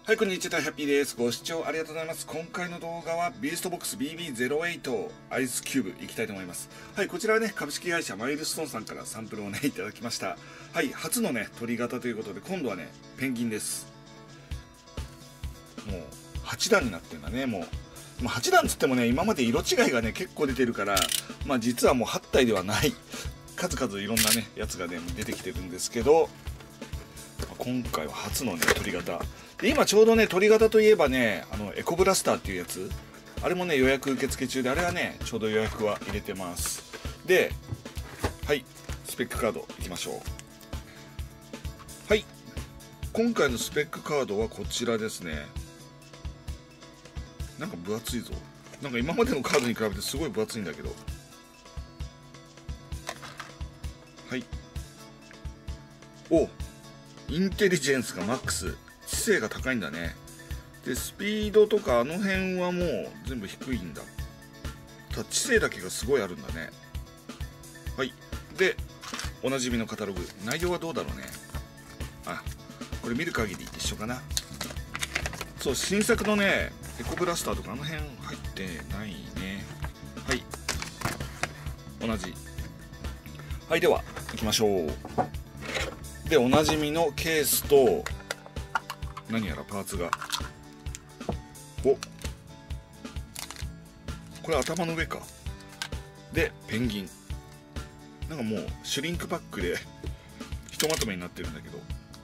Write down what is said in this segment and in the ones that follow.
はい、こんにちは、ハッピーです。ご視聴ありがとうございます。今回の動画はビーストボックス BB08 アイスキューブいきたいと思います。はい、こちらはね、株式会社マイルストーンさんからサンプルをね、いただきました。はい、初のね、鳥型ということで、今度はね、ペンギンです。もう、8段になってるんだね、もう8段つってもね、今まで色違いがね、結構出てるから、実はもう8体ではない、数々いろんなね、やつがね、出てきてるんですけど、今回は初のね、鳥型。で、今ちょうどね、鳥型といえばね、エコブラスターっていうやつ、あれもね、予約受付中で、あれはね、ちょうど予約は入れてます。で、はい、スペックカードいきましょう。はい、今回のスペックカードはこちらですね。なんか分厚いぞ。なんか今までのカードに比べてすごい分厚いんだけど。はい。お、インテリジェンスがマックス。知性が高いんだね。で、スピードとかあの辺はもう全部低いんだ。ただ知性だけがすごいあるんだね。はい。で、おなじみのカタログ。内容はどうだろうね。あ、これ見る限り一緒かな。そう、新作のね、エコブラスターとかあの辺入ってないね。はい。同じ。はい、では、行きましょう。で、おなじみのケースと、何やらパーツが。お、これ頭の上か。で、ペンギン。なんかもう、シュリンクパックで、ひとまとめになってるんだけど。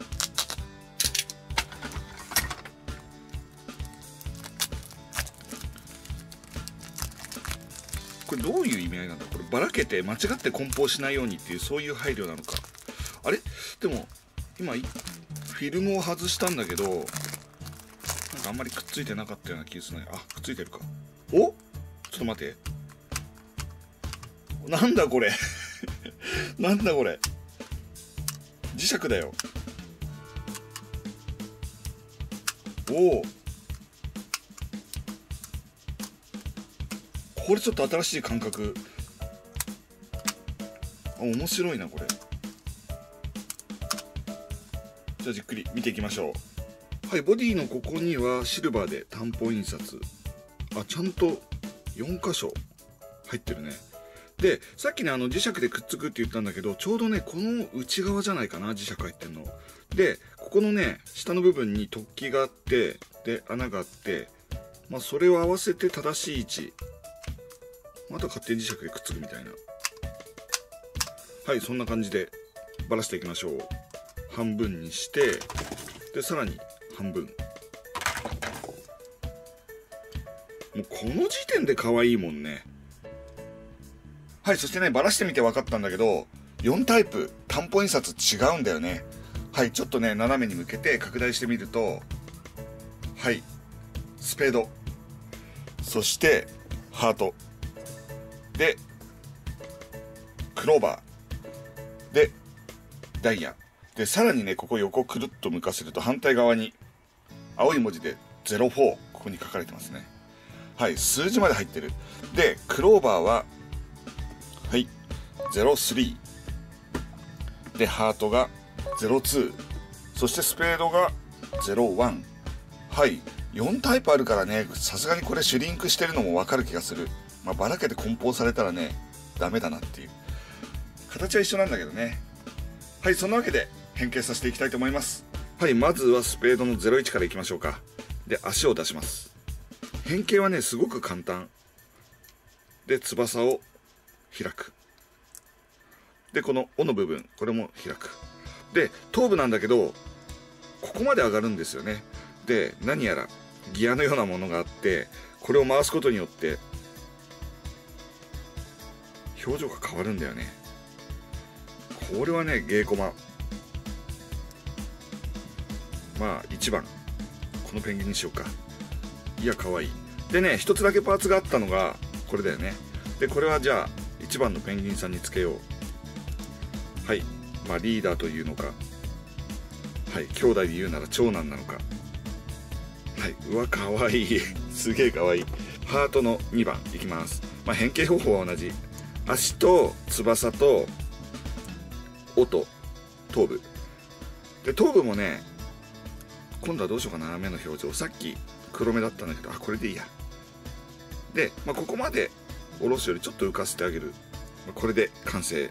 これどういう意味合いなんだ。こればらけて間違って梱包しないようにっていう、そういう配慮なのか。あれでも今フィルムを外したんだけど、なんかあんまりくっついてなかったような気がするね。あ、くっついてるか。お、ちょっと待って、なんだこれなんだこれ、磁石だよ。おお、これちょっと新しい感覚。あ、面白いなこれ。じゃあじっくり見ていきましょう。はい、ボディのここにはシルバーで担保印刷。あ、ちゃんと4箇所入ってるね。で、さっきね、磁石でくっつくって言ったんだけど、ちょうどね、この内側じゃないかな、磁石入ってんの。で、ここのね、下の部分に突起があって、で、穴があって、それを合わせて正しい位置。あとは勝手に磁石でくっつくみたいな。はい、そんな感じでばらしていきましょう。半分にして、で、さらに半分。もうこの時点で可愛いもんね。はい、そしてね、ばらしてみて分かったんだけど、4タイプ、担保印刷違うんだよね。はい、ちょっとね、斜めに向けて拡大してみると、はい、スペード。そして、ハート。で、クローバー。で、ダイヤ。で、さらにね、ここ横くるっと向かせると反対側に青い文字で04、ここに書かれてますね。はい、数字まで入ってる。で、クローバーは、はい、03。で、ハートが02。そしてスペードが01。はい、4タイプあるからね、さすがにこれシュリンクしてるのもわかる気がする。ばらけて梱包されたらね、ダメだなっていう。形は一緒なんだけどね。はい、そんなわけで変形させていきたいと思います。はい、まずはスペードの01からいきましょうか。で、足を出します。変形はね、すごく簡単。で、翼を開く。で、この尾の部分、これも開く。で、頭部なんだけど、ここまで上がるんですよね。で、何やらギアのようなものがあって、これを回すことによって、表情が変わるんだよね。これはね、芸コマ。1番。このペンギンにしようか。いや、かわいい。でね、一つだけパーツがあったのが、これだよね。で、これはじゃあ、1番のペンギンさんにつけよう。はい。リーダーというのか。はい。兄弟で言うなら長男なのか。はい。うわ、かわいい。すげえかわいい。ハートの2番いきます。変形方法は同じ。足と翼と尾と頭部で、頭部もね、 今度はどうしようかな。目の表情さっき黒目だったんだけど、これでいいや。で、ここまで下ろすよりちょっと浮かせてあげる。これで完成。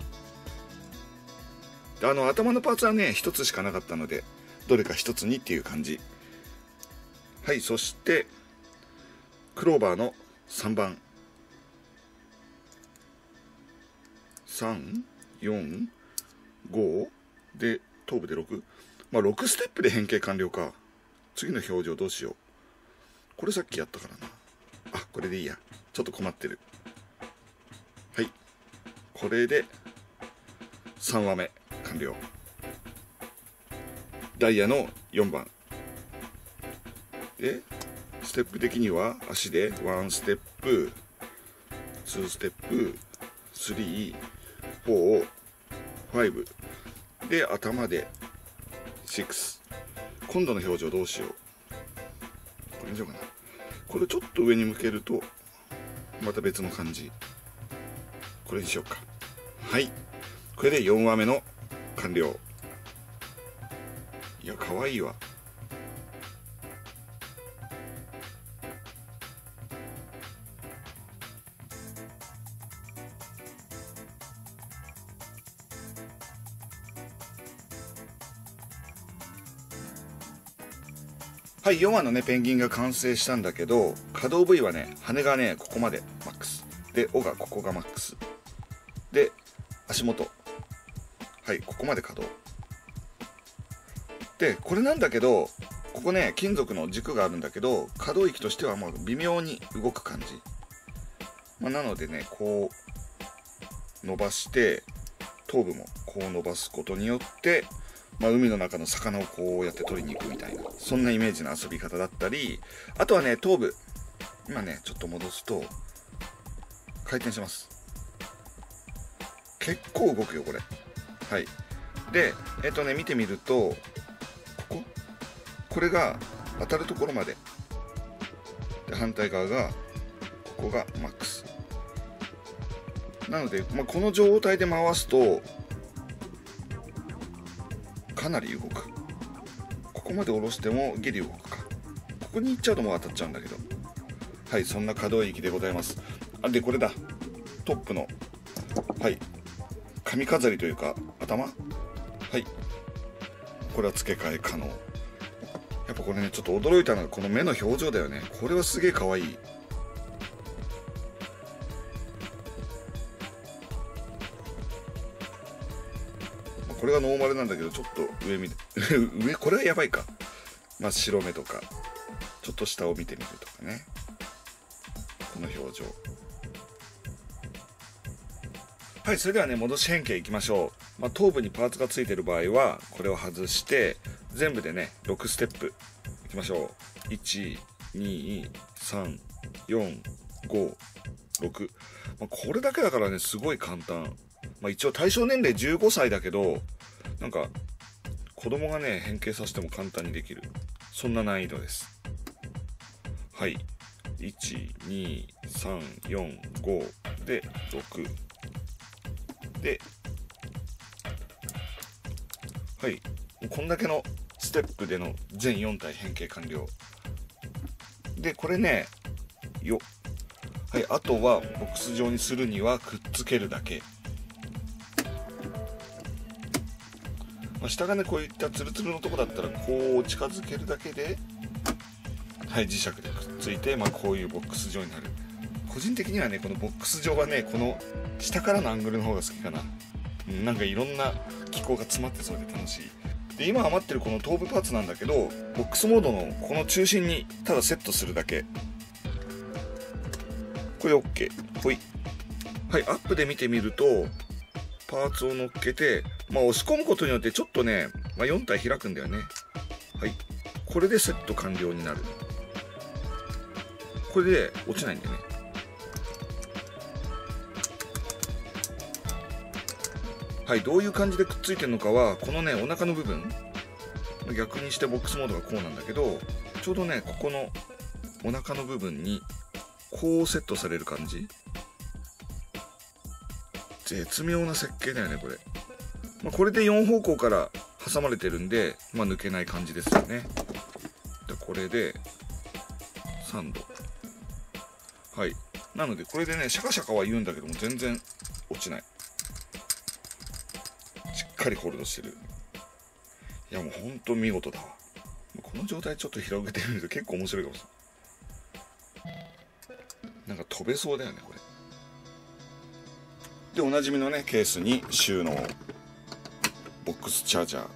で頭のパーツはね一つしかなかったので、どれか一つにっていう感じ。はい、そしてクローバーの3番、3、4、5で頭部で6、6ステップで変形完了か。次の表情どうしよう。これさっきやったからな。これでいいや。ちょっと困ってる。はい、これで3話目完了。ダイヤの4番で、ステップ的には足で1ステップ、2ステップ、3、4、5で、頭で6。今度の表情どうしよう。これにしようかな。これちょっと上に向けるとまた別の感じ。これにしようか。はい、これで4話目の完了。いや、かわいいわ。はい、4話のねペンギンが完成したんだけど、可動部位はね、羽がねここまでマックスで、尾がここがマックスで、足元、はい、ここまで可動で、これなんだけど、ここね金属の軸があるんだけど、可動域としては微妙に動く感じ。なのでね、こう伸ばして頭部もこう伸ばすことによって、海の中の魚をこうやって取りに行くみたいな、そんなイメージの遊び方だったり、あとはね頭部、今ねちょっと戻すと回転します。結構動くよこれ。はい、で見てみると、これが当たるところまでで、反対側がここがマックスなので、この状態で回すとかなり動く。ここまで下ろしてもギリ動くか。ここに行っちゃうともう当たっちゃうんだけど、はい、そんな可動域でございます。でこれだ、トップの、はい、髪飾りというか頭、はい、これは付け替え可能。やっぱこれねちょっと驚いたのがこの目の表情だよね。これはすげえ可愛い。これがノーマルなんだけど、ちょっと上見て上、これはやばいか。白目とかちょっと下を見てみるとかね、この表情。はい、それではね戻し変形いきましょう。頭部にパーツがついてる場合はこれを外して全部でね6ステップいきましょう。1、2、3、4、5、6。これだけだからねすごい簡単。一応対象年齢15歳だけど、なんか子供がね変形させても簡単にできる、そんな難易度です。はい、12345で6で、はい、こんだけのステップでの全4体変形完了で、これねはい、あとはボックス状にするにはくっつけるだけ。下がねこういったツルツルのとこだったらこう近づけるだけで、はい、磁石でくっついて、こういうボックス状になる。個人的にはねこのボックス状はねこの下からのアングルの方が好きかな。なんかいろんな機構が詰まってそうで楽しい。で今余ってるこの頭部パーツなんだけど、ボックスモードのこの中心にただセットするだけ。これ OK。 ほい。はい、アップで見てみるとパーツを乗っけて、押し込むことによってちょっとね、4体開くんだよね。はい、これでセット完了になる。これで落ちないんだよね。はい、どういう感じでくっついてるのかは、このねお腹の部分、逆にしてボックスモードがこうなんだけど、ちょうどねここのお腹の部分にこうセットされる感じ。絶妙な設計だよねこれ。これで4方向から挟まれてるんで、抜けない感じですよね。 これで3度。はい。なのでこれでねシャカシャカは言うんだけども全然落ちない。しっかりホールドしてる。いやもうほんと見事だわ。この状態ちょっと広げてみると結構面白いかもしれない。なんか飛べそうだよねこれ。でおなじみのねケースに収納ボックスチャージャー。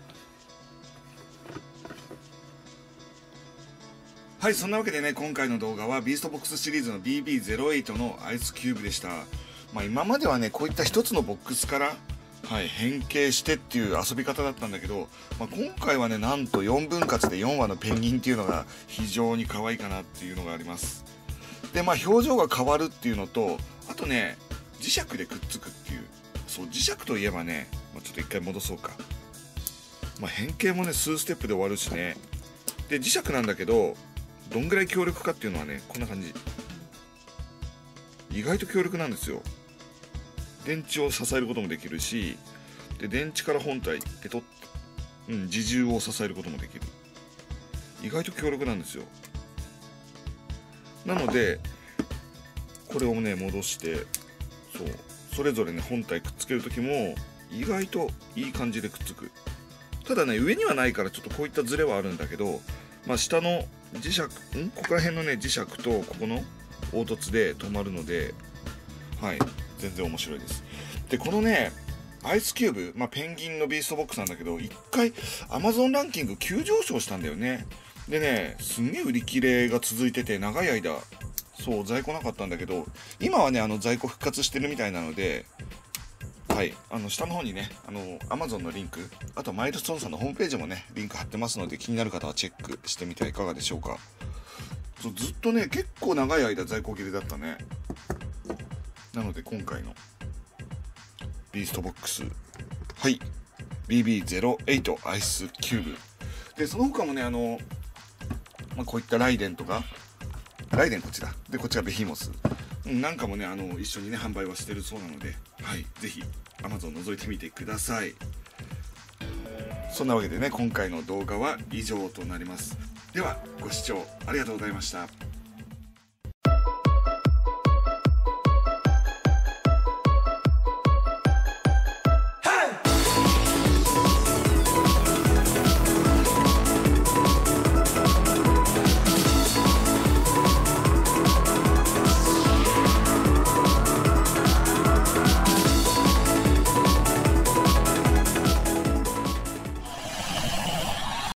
はい、そんなわけでね今回の動画はビーストボックスシリーズの BB08 のアイスキューブでした。今まではねこういった一つのボックスから変形してっていう遊び方だったんだけど、今回はねなんと4分割で4羽のペンギンっていうのが非常に可愛いかなっていうのがあります。で表情が変わるっていうのと、あとね磁石でくっつくっていう。そう磁石といえばね、ちょっと一回戻そうか。変形もね数ステップで終わるしね。で磁石なんだけどどんぐらい強力かっていうのはねこんな感じ。意外と強力なんですよ。電池を支えることもできるし、で電池から本体ペトッ、自重を支えることもできる。意外と強力なんですよ。なのでこれをね戻して、それぞれね本体くっつける時も意外といい感じでくっつく。ただね上にはないからちょっとこういったズレはあるんだけど、下の磁石ここら辺のね磁石とここの凹凸で止まるので、全然面白いです。でこのねアイスキューブ、ペンギンのビーストボックスなんだけど1回 Amazon ランキング急上昇したんだよね。でねすんげえ売り切れが続いてて長い間在庫なかったんだけど、今はね在庫復活してるみたいなので、下の方にねAmazon のリンク、あとマイルストーンさんのホームページもねリンク貼ってますので、気になる方はチェックしてみてはいかがでしょうか。ずっとね結構長い間在庫切れだったね。なので今回のビーストボックスBB08 アイスキューブで、その他もねこういったライデンとか、ライデンこっちだで、こっちがベヒモスなんかもね一緒にね販売はしてるそうなので、ぜひ Amazon 覗いてみてください。そんなわけでね今回の動画は以上となります。ではご視聴ありがとうございました。